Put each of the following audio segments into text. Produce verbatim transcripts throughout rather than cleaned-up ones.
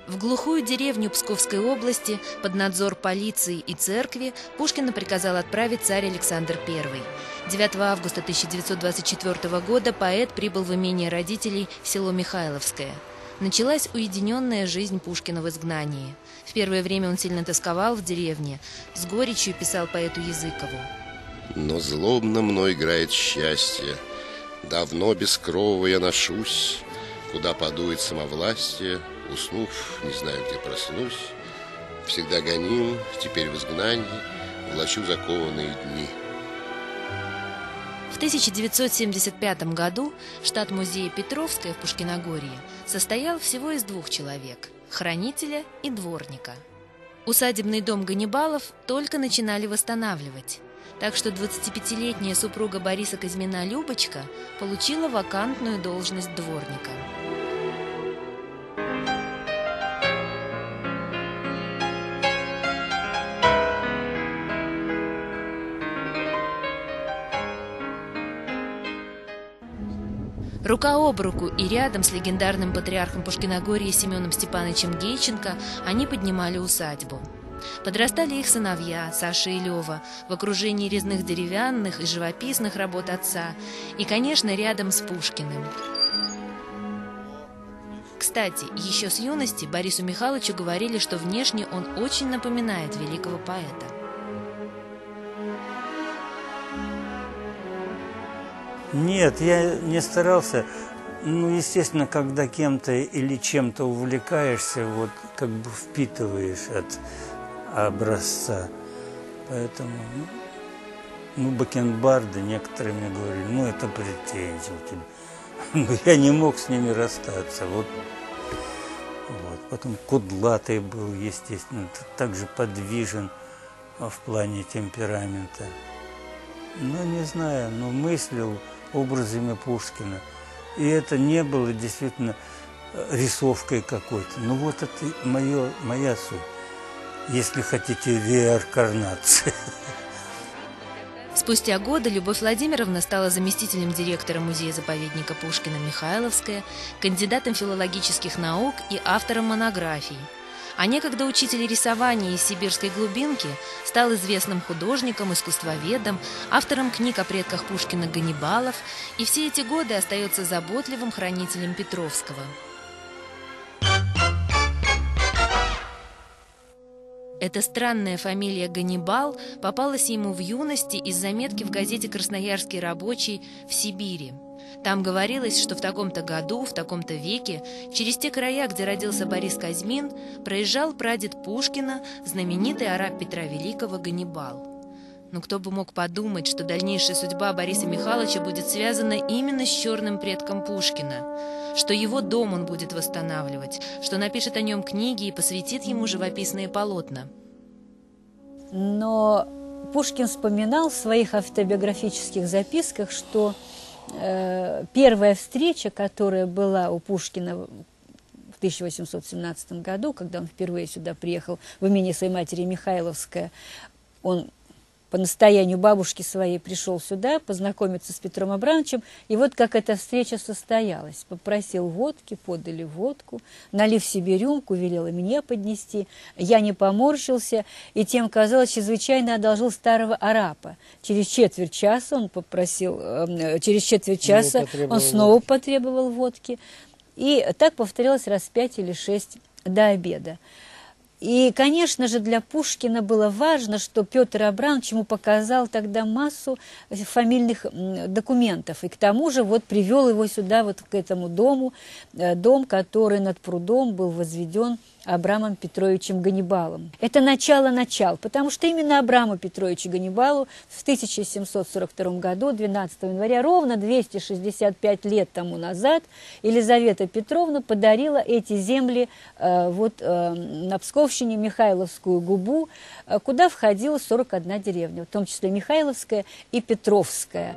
В глухую деревню Псковской области под надзор полиции и церкви Пушкина приказал отправить царь Александр Первый. девятого августа тысяча девятьсот двадцать четвёртого года поэт прибыл в имение родителей в село Михайловское. Началась уединенная жизнь Пушкина в изгнании. В первое время он сильно тосковал в деревне, с горечью писал поэту Языкову. «Но злобно мной играет счастье, давно без крова я ношусь, куда подует самовластие, уснув, не знаю, где проснусь, всегда гоним, теперь в изгнании, влачу закованные дни». В тысяча девятьсот семьдесят пятом году штат музея Петровская в Пушкиногорье состоял всего из двух человек – хранителя и дворника. Усадебный дом Ганнибалов только начинали восстанавливать, так что двадцатипятилетняя супруга Бориса Казьмина Любочка получила вакантную должность дворника. Рука об руку и рядом с легендарным патриархом Пушкиногорья Семеном Степановичем Гейченко они поднимали усадьбу. Подрастали их сыновья Саша и Лева в окружении резных деревянных и живописных работ отца и, конечно, рядом с Пушкиным. Кстати, еще с юности Борису Михайловичу говорили, что внешне он очень напоминает великого поэта. Нет, я не старался. Ну, естественно, когда кем-то или чем-то увлекаешься, вот как бы впитываешь от образца. Поэтому, ну, ну бакенбарды некоторые мне говорили, ну, это претензии у тебя. Но я не мог с ними расстаться. Вот. Вот. Потом кудлатый был, естественно, также подвижен в плане темперамента. Ну, не знаю, но мыслил образами Пушкина. И это не было действительно рисовкой какой-то. Ну, вот это мое, моя суть. Если хотите, реинкарнация. Спустя годы Любовь Владимировна стала заместителем директора музея-заповедника Пушкина Михайловская, кандидатом филологических наук и автором монографий. А некогда учитель рисования из сибирской глубинки стал известным художником, искусствоведом, автором книг о предках Пушкина Ганнибалов и все эти годы остается заботливым хранителем Петровского. Эта странная фамилия Ганнибал попалась ему в юности из заметки в газете «Красноярский рабочий» в Сибири. Там говорилось, что в таком-то году, в таком-то веке, через те края, где родился Борис Казьмин, проезжал прадед Пушкина, знаменитый араб Петра Великого Ганнибал. Но кто бы мог подумать, что дальнейшая судьба Бориса Михайловича будет связана именно с черным предком Пушкина, что его дом он будет восстанавливать, что напишет о нем книги и посвятит ему живописные полотна. Но Пушкин вспоминал в своих автобиографических записках, что э, первая встреча, которая была у Пушкина в тысяча восемьсот семнадцатом году, когда он впервые сюда приехал в имение своей матери Михайловская, он по настоянию бабушки своей пришел сюда познакомиться с Петром Абрамовичем, и вот как эта встреча состоялась. Попросил водки, подали водку, налив себе рюмку, велел и мне поднести. Я не поморщился, и тем, казалось, чрезвычайно одолжил старого арапа. Через четверть часа он попросил, э, через четверть часа он снова водки. потребовал водки. И так повторилось раз пять или шесть до обеда. И, конечно же, для Пушкина было важно, что Петр Абрамович ему показал тогда массу фамильных документов. И к тому же вот привел его сюда, вот к этому дому, дом, который над прудом был возведен Абрамом Петровичем Ганнибалом. Это начало-начал, потому что именно Абраму Петровичу Ганнибалу в тысяча семьсот сорок втором году, двенадцатого января, ровно двести шестьдесят пять лет тому назад, Елизавета Петровна подарила эти земли э, вот, э, на Псковщине, Михайловскую губу, э, куда входила сорок одна деревня, в том числе Михайловская и Петровская.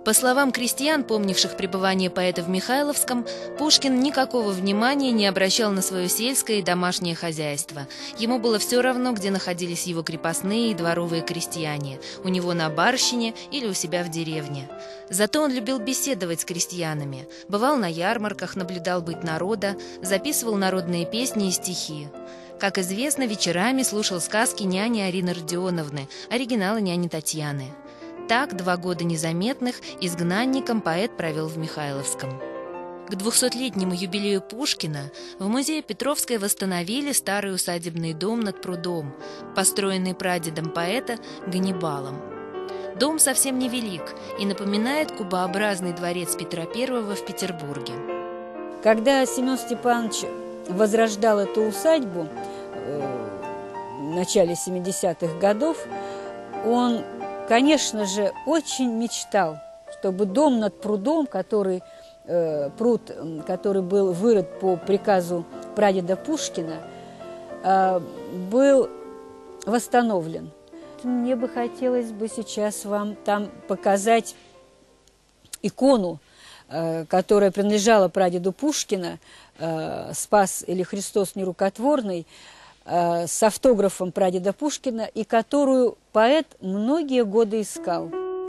По словам крестьян, помнивших пребывание поэта в Михайловском, Пушкин никакого внимания не обращал на свое сельское и домашнее хозяйство. Ему было все равно, где находились его крепостные и дворовые крестьяне, у него на барщине или у себя в деревне. Зато он любил беседовать с крестьянами, бывал на ярмарках, наблюдал быт народа, записывал народные песни и стихи. Как известно, вечерами слушал сказки няни Арины Родионовны, оригиналы няни Татьяны. Так, два года незаметных изгнанником поэт провел в Михайловском. К двухсотлетнему юбилею Пушкина в музее Петровской восстановили старый усадебный дом над прудом, построенный прадедом поэта Ганнибалом. Дом совсем невелик и напоминает кубообразный дворец Петра Первого в Петербурге. Когда Семен Степанович возрождал эту усадьбу э, в начале семидесятых годов, он, конечно же, очень мечтал, чтобы дом над прудом, который, э, пруд, который был вырыт по приказу прадеда Пушкина, э, был восстановлен. Мне бы хотелось бы сейчас вам там показать икону, э, которая принадлежала прадеду Пушкина, э, «Спас или Христос нерукотворный», с автографом прадеда Пушкина, и которую поэт многие годы искал.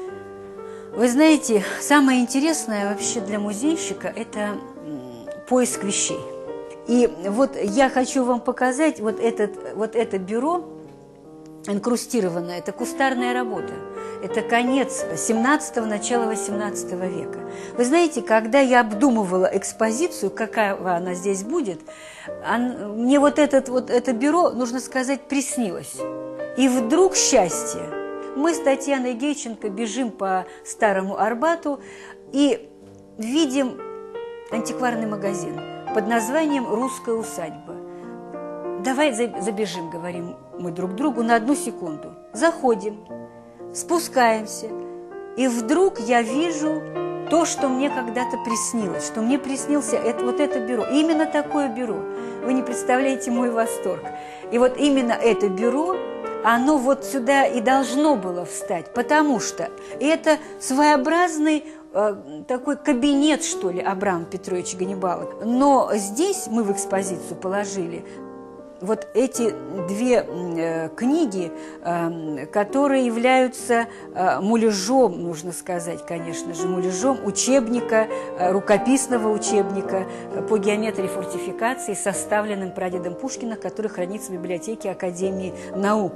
Вы знаете, самое интересное вообще для музейщика – это поиск вещей. И вот я хочу вам показать вот, этот, вот это бюро инкрустированное, это кустарная работа. Это конец семнадцатого, начало восемнадцатого века. Вы знаете, когда я обдумывала экспозицию, какая она здесь будет, мне вот, этот, вот это бюро, нужно сказать, приснилось. И вдруг счастье. Мы с Татьяной Гейченко бежим по Старому Арбату и видим антикварный магазин под названием «Русская усадьба». Давай забежим, говорим мы друг другу, на одну секунду. Заходим, спускаемся, и вдруг я вижу то, что мне когда-то приснилось, что мне приснился это, вот это бюро. И именно такое бюро. Вы не представляете мой восторг. И вот именно это бюро, оно вот сюда и должно было встать, потому что это своеобразный э, такой кабинет, что ли, Абрама Петровича Ганнибала. Но здесь мы в экспозицию положили вот эти две э, книги, э, которые являются э, муляжом, нужно сказать, конечно же, муляжом учебника, э, рукописного учебника э, по геометрии фортификации, составленным прадедом Пушкина, который хранится в библиотеке Академии наук.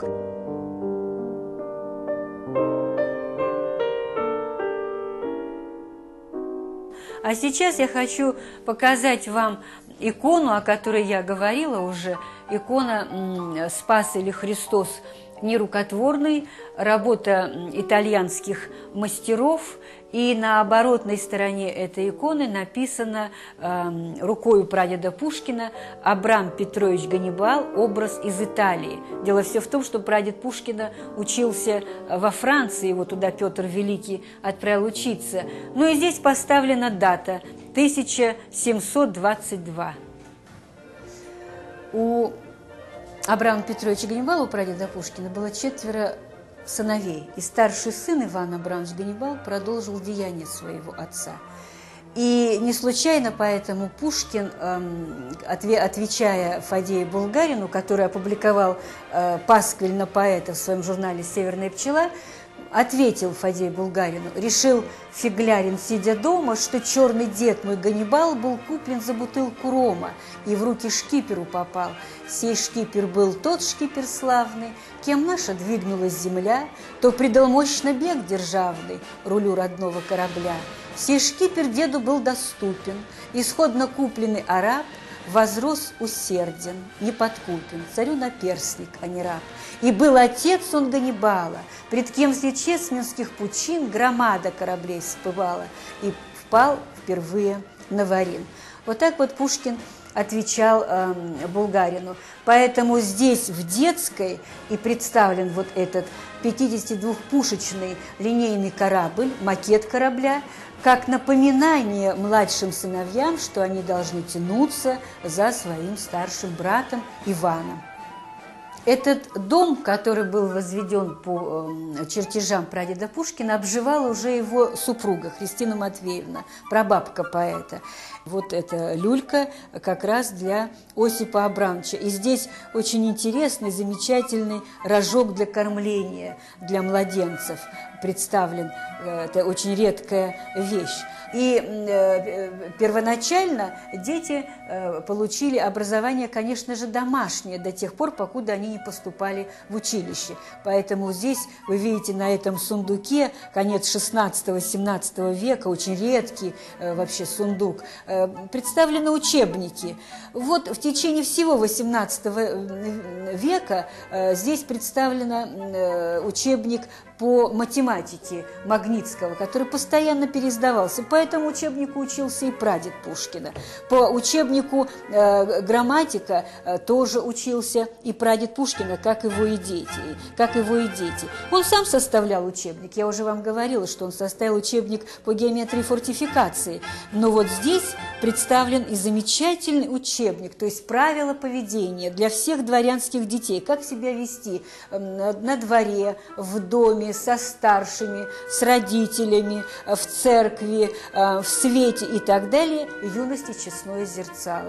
А сейчас я хочу показать вам икону, о которой я говорила уже, икона «Спас или Христос нерукотворный», работа итальянских мастеров, и на оборотной стороне этой иконы написано э, рукою прадеда Пушкина «Абрам Петрович Ганнибал. Образ из Италии». Дело все в том, что прадед Пушкина учился во Франции, его туда Петр Великий отправил учиться. Ну и здесь поставлена дата – тысяча семьсот двадцать два. У Абрама Петровича Ганнибала, у прадеда Пушкина, было четверо сыновей. И старший сын Иван Абрамович Ганнибал продолжил деяния своего отца. И не случайно поэтому Пушкин, отвечая Фадею Булгарину, который опубликовал пасквиль на поэта в своем журнале «Северная пчела», ответил Фадею Булгарину: решил Фиглярин, сидя дома, что черный дед мой Ганнибал был куплен за бутылку рома и в руки шкиперу попал. Сей шкипер был тот шкипер славный, кем наша двигнулась земля, то придал мощно бег державный рулю родного корабля. Сей шкипер деду был доступен, исходно купленный араб возрос усерден, неподкупен, царю наперстник, а не раб. И был отец он Ганнибала, пред кем с ячественских пучин громада кораблей всплывала, и впал впервые на Варин. Вот так вот Пушкин отвечал э, Булгарину. Поэтому здесь, в детской, и представлен вот этот пятидесятидвухпушечный линейный корабль, макет корабля, как напоминание младшим сыновьям, что они должны тянуться за своим старшим братом Иваном. Этот дом, который был возведен по чертежам прадеда Пушкина, обживала уже его супруга Христина Матвеевна, прабабка поэта. Вот эта люлька как раз для Осипа Абрамовича. И здесь очень интересный, замечательный рожок для кормления для младенцев представлен. Это очень редкая вещь. И э, первоначально дети э, получили образование, конечно же, домашнее, до тех пор, покуда они не поступали в училище. Поэтому здесь вы видите на этом сундуке, конец шестнадцатого-семнадцатого века, очень редкий э, вообще сундук, э, представлены учебники. Вот в течение всего восемнадцатого века э, здесь представлен э, учебник по математике Магнитского, который постоянно переиздавался. По этому учебнику учился и прадед Пушкина. По учебнику э, грамматика э, тоже учился и прадед Пушкина, как его и дети. Как его и дети. Он сам составлял учебник. Я уже вам говорила, что он составил учебник по геометрии фортификации. Но вот здесь представлен и замечательный учебник, то есть правила поведения для всех дворянских детей. Как себя вести э, на дворе, в доме, со старшими, с родителями, в церкви, в свете и так далее. Юность и честное зерцало.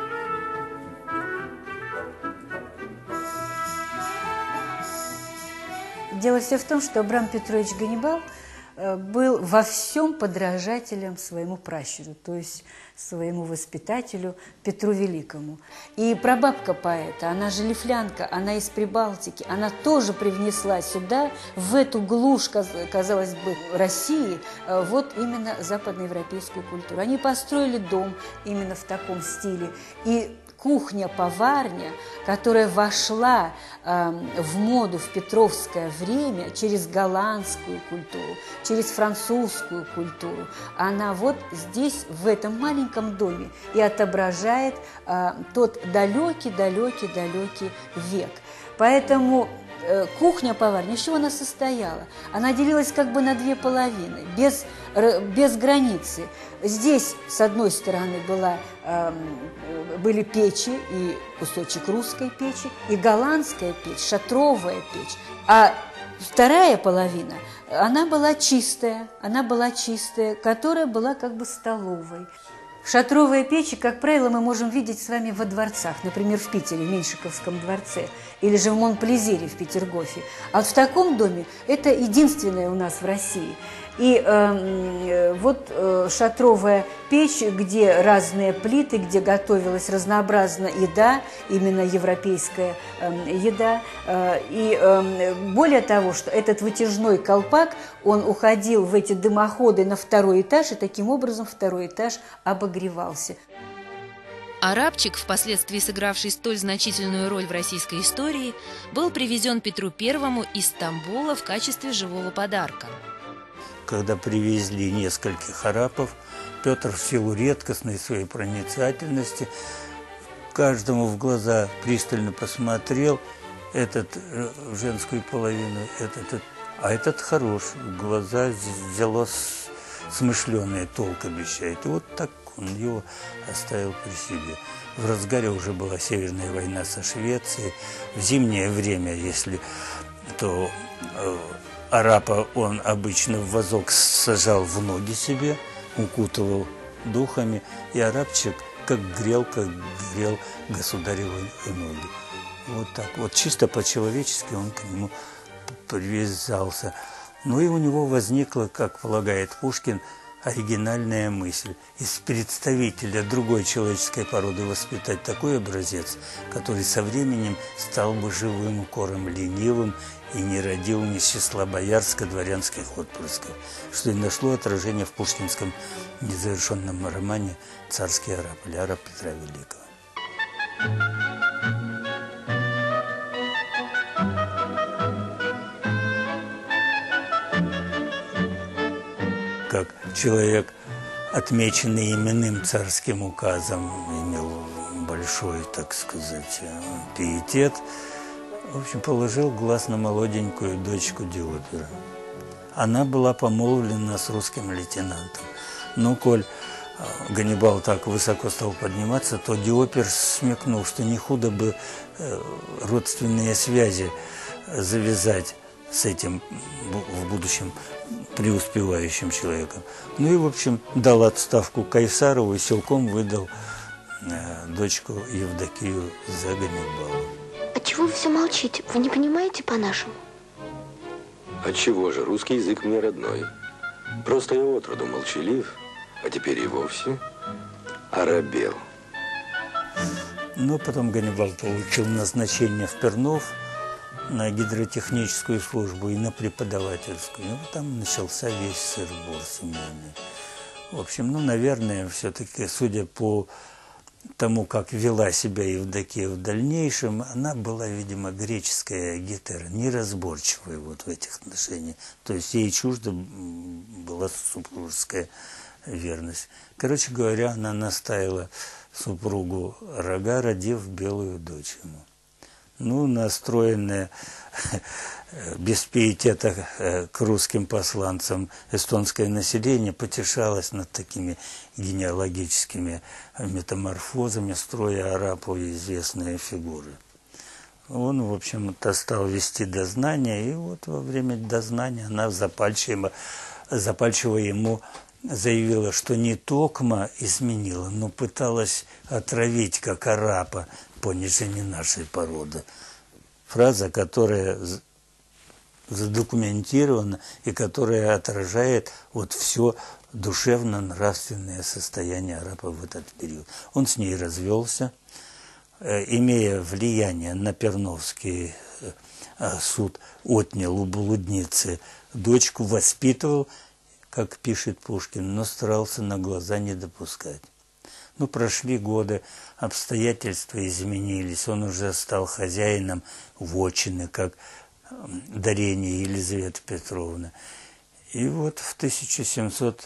Дело все в том, что Абрам Петрович Ганнибал был во всем подражателем своему пращуру, то есть своему воспитателю Петру Великому. И прабабка поэта, она же лифлянка, она из Прибалтики, она тоже привнесла сюда, в эту глушь, казалось бы, России, вот именно западноевропейскую культуру. Они построили дом именно в таком стиле. И кухня-поварня, которая вошла э, в моду в петровское время через голландскую культуру, через французскую культуру, она вот здесь, в этом маленьком доме, и отображает э, тот далекий-далекий-далекий век. Поэтому э, кухня-поварня, из чего она состояла? Она делилась как бы на две половины, без, без границы. Здесь, с одной стороны, была, э, были печи, и кусочек русской печи, и голландская печь, шатровая печь. А вторая половина, она была чистая, она была чистая, которая была как бы столовой. Шатровые печи, как правило, мы можем видеть с вами во дворцах, например, в Питере, в Меньшиковском дворце, или же в Монплезире в Петергофе. А вот в таком доме это единственное у нас в России. И э, вот э, шатровая печь, где разные плиты, где готовилась разнообразная еда, именно европейская э, еда. Э, и э, более того, что этот вытяжной колпак, он уходил в эти дымоходы на второй этаж, и таким образом второй этаж обогревался. Арабчик, впоследствии сыгравший столь значительную роль в российской истории, был привезен Петру Первому из Стамбула в качестве живого подарка. Когда привезли нескольких арапов, Петр в силу редкостной своей проницательности каждому в глаза пристально посмотрел, этот в женскую половину, этот, а этот хорош, глаза взяло смышленое, толк обещает. И вот так он его оставил при себе. В разгаре уже была Северная война со Швецией. В зимнее время, если то э, арапа он обычно в вазок сажал в ноги себе, укутывал духами, и арабчик как грел, как грел государевы ноги. Вот так вот, чисто по-человечески он к нему привязался. Ну и у него возникла, как полагает Пушкин, оригинальная мысль: из представителя другой человеческой породы воспитать такой образец, который со временем стал бы живым кором ленивым и не родил ни числа боярско-дворянских отпрысков, что и нашло отражение в пушкинском незавершенном романе «Царский араб» или «Араб Петра Великого». Как человек, отмеченный именным царским указом, имел большой, так сказать, пиетет, в общем, положил глаз на молоденькую дочку Диодора. Она была помолвлена с русским лейтенантом. Ну, коль Ганнибал так высоко стал подниматься, то Диопер смекнул, что не худо бы родственные связи завязать с этим в будущем преуспевающим человеком. Ну и, в общем, дал отставку Кайсарову и силком выдал э, дочку Евдокию за Ганнибала. А чего вы все молчите? Вы не понимаете по-нашему? А чего же? Русский язык мне родной. Просто я отроду молчалив, а теперь и вовсе оробел. Но потом Ганнибал получил назначение в Пернов на гидротехническую службу и на преподавательскую. И вот там начался весь сыр-бор семейный. В общем, ну, наверное, все-таки, судя по тому, как вела себя Евдокия в дальнейшем, она была, видимо, греческая гетера, неразборчивая вот в этих отношениях. То есть ей чужда была супружеская верность. Короче говоря, она наставила супругу рога, родив белую дочь ему. Ну, настроенная без пиетета к русским посланцам эстонское население потешалось над такими генеалогическими метаморфозами, строя арапу известные фигуры. Он, в общем-то, стал вести дознание, и вот во время дознания она запальчиво, запальчиво ему заявила, что не токмо изменила, но пыталась отравить, как арапа, понижение нашей породы. Фраза, которая задокументирована и которая отражает вот все душевно-нравственное состояние арапа в этот период. Он с ней развелся, имея влияние на Перновский суд, отнял у блудницы дочку, воспитывал, как пишет Пушкин, но старался на глаза не допускать. Ну, прошли годы, обстоятельства изменились, он уже стал хозяином вотчины, как дарение Елизаветы Петровны. И вот в тысяча семьсот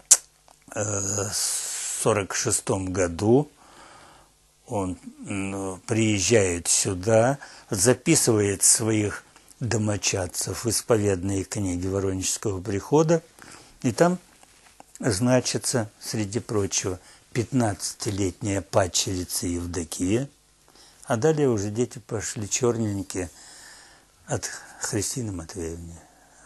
сорок шестом году он ну, приезжает сюда, записывает своих домочадцев в исповедные книги Воронежского прихода, и там значится, среди прочего, пятнадцатилетняя падчерица Евдокия, а далее уже дети пошли черненькие от Христины Матвеевны.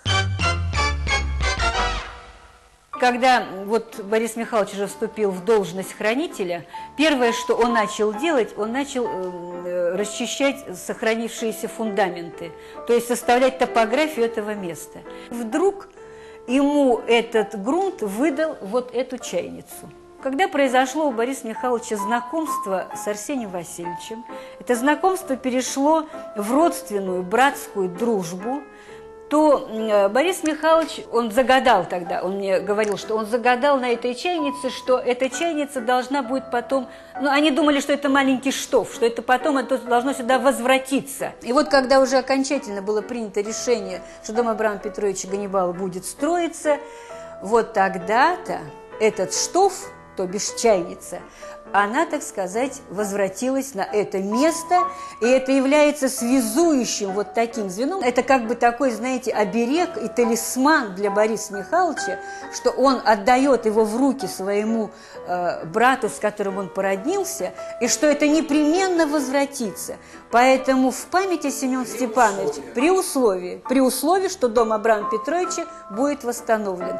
Когда вот Борис Михайлович уже вступил в должность хранителя, первое, что он начал делать, он начал э, расчищать сохранившиеся фундаменты, то есть составлять топографию этого места. Вдруг ему этот грунт выдал вот эту чайницу. Когда произошло у Бориса Михайловича знакомство с Арсением Васильевичем, это знакомство перешло в родственную, братскую дружбу, то Борис Михайлович, он загадал тогда, он мне говорил, что он загадал на этой чайнице, что эта чайница должна будет потом, ну, они думали, что это маленький штоф, что это потом это должно сюда возвратиться. И вот когда уже окончательно было принято решение, что дом Абрама Петровича Ганнибала будет строиться, вот тогда-то этот штоф, то бишь чайница, она, так сказать, возвратилась на это место, и это является связующим вот таким звеном. Это как бы такой, знаете, оберег и талисман для Бориса Михайловича, что он отдает его в руки своему э, брату, с которым он породнился, и что это непременно возвратится. Поэтому в памяти Семен Степанович при условии, при условии, что дом Абрама Петровича будет восстановлен.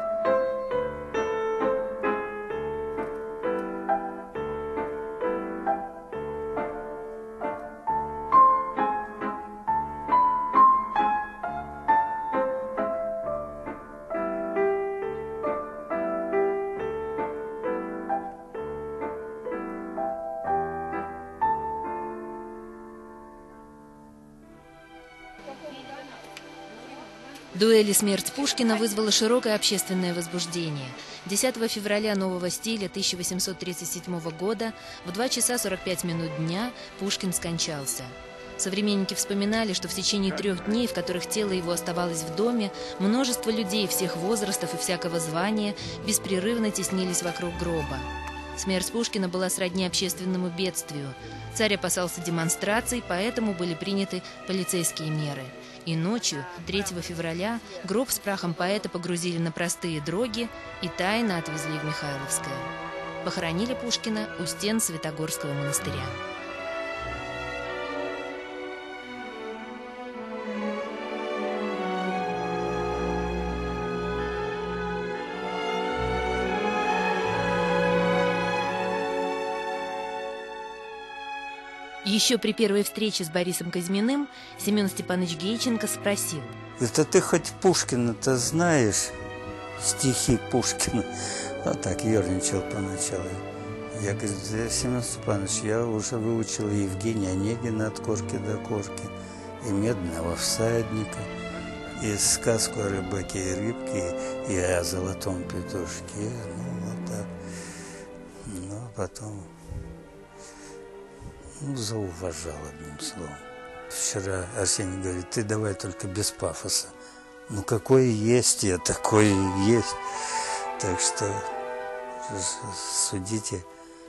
Дуэль и смерть Пушкина вызвала широкое общественное возбуждение. десятого февраля нового стиля тысяча восемьсот тридцать седьмого года в два часа сорок пять минут дня Пушкин скончался. Современники вспоминали, что в течение трех дней, в которых тело его оставалось в доме, множество людей всех возрастов и всякого звания беспрерывно теснились вокруг гроба. Смерть Пушкина была сродни общественному бедствию. Царь опасался демонстраций, поэтому были приняты полицейские меры. И ночью, третьего февраля, гроб с прахом поэта погрузили на простые дроги и тайно отвезли в Михайловское. Похоронили Пушкина у стен Святогорского монастыря. Еще при первой встрече с Борисом Казьминым Семен Степанович Гейченко спросил: «Это ты хоть Пушкина-то знаешь? Стихи Пушкина?» Вот так ерничал поначалу. Я говорю: да, Семен Степанович, я уже выучил Евгения Онегина от корки до корки, и «Медного всадника», и сказку о рыбаке и рыбке, и о золотом петушке. Ну, вот так. Ну, а потом... Ну, зауважал, одним словом. Вчера Арсений говорит: ты давай только без пафоса. Ну, какое есть я, такое и есть. Так что судите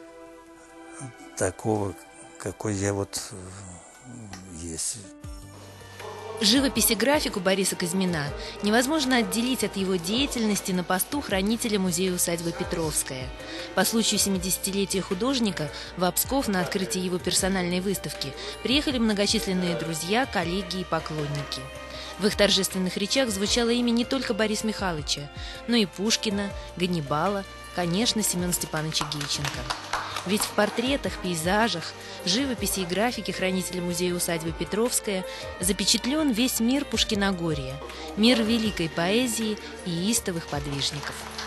такого, какой я вот есть. Живопись и графику Бориса Казьмина невозможно отделить от его деятельности на посту хранителя музея-усадьбы Петровская. По случаю семидесятилетия художника в Псков на открытие его персональной выставки приехали многочисленные друзья, коллеги и поклонники. В их торжественных речах звучало имя не только Бориса Михайловича, но и Пушкина, Ганнибала, конечно, Семена Степановича Гейченко. Ведь в портретах, пейзажах, живописи и графике хранителя музея-усадьбы Петровская запечатлен весь мир Пушкиногорья, мир великой поэзии и истовых подвижников.